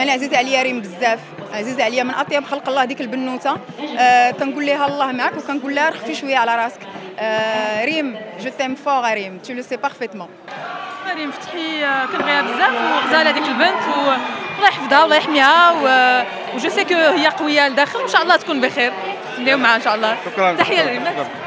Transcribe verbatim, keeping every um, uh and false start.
انا عزيزه عليا ريم بزاف، عزيزه عليا من اطيب خلق الله ديك البنوته. آه كنقول لها الله معك وكنقول لها رخفي شويه على راسك. آه ريم جو تيم فور ريم، تو لو سي بارفيتمون. ريم فتحي كنبغيها بزاف وغزاله ديك البنت والله يحفظها والله يحميها و جو سي كو هي قويه لداخل وان شاء الله تكون بخير. نديو معها ان شاء الله. شكرا. تحيه لريم.